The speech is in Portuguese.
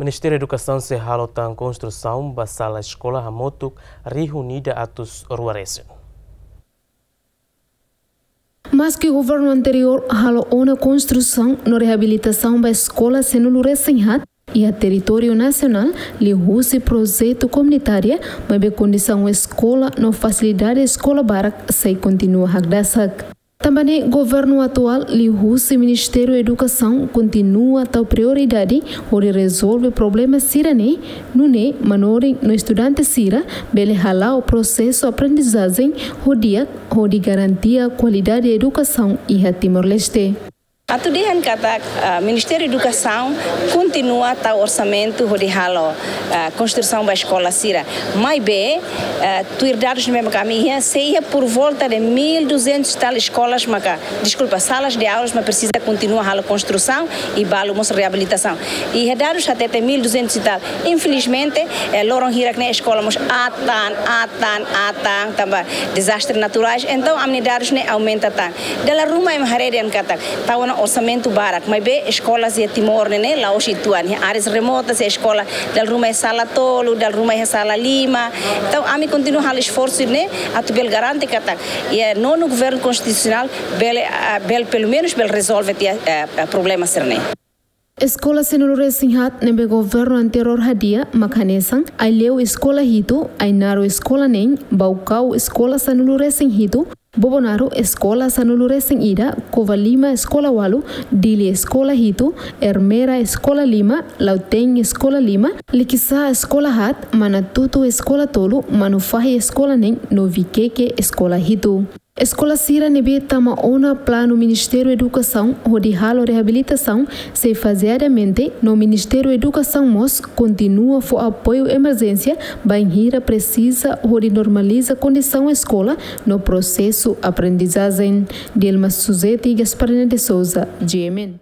Ministério da Educação se halotan construção da sala escola Hamotuk reunida atos ruaresen. Mas que o governo anterior halou uma construção na reabilitação da escola Senuluresenhat e a território nacional lhe use projeto comunitário, mas a condição escola na facilidade escola barak se continua hagdasak. Também o governo atual lhe use Ministério da Educação continua a prioridade para resolver problemas sirane, nune manori no estudante sira, bele halar o processo aprendizagem, hodi garantia qualidade de educação e a Timor-Leste. Atudihan kata Ministério da Educação continua a orçamento de halo construção da escola sira. Mas bem, tu dados no mesmo caminho, seria por volta de 1.200 tal escolas, salas de aulas, mas precisa continuar a construção e balamos reabilitação. E dados até 1.200 e tal. Infelizmente, loron hirak na escola mas atan também desastres naturais. Então a dados ne aumenta tan. Dela rumah em haredian kata tawana orçamento barak, mas bem escolas de Timor né lá hoje tuan áreas remotas a escola del rumah sala tolo del rumah sala lima. Então a mim continua o esforço né a tu bel garante kata e no governo constitucional bel pelo menos bel resolve o problema serne. Escola Senuluresenhat nebe governo anterior hadia makanesang ai leu escola hitu ai naro escola nem baukau escola Senuluresenhitu Bobonaro escola Senuluresen ida Kova Lima escola walu Dili escola hitu Ermera escola Lima Lauteng escola Lima Likisa escola hat Manatutu escola tolu Manufahi escola nem Novikeke escola hitu. Escola Sira nebe tama ona plano Ministério da Educação onde halo reabilitação se faseadamente no Ministério da Educação mos continua for apoio emergência banhira precisa onde normaliza condição escola no processo aprendizagem. Dilma Suzete e Gasparina de Souza, GMN.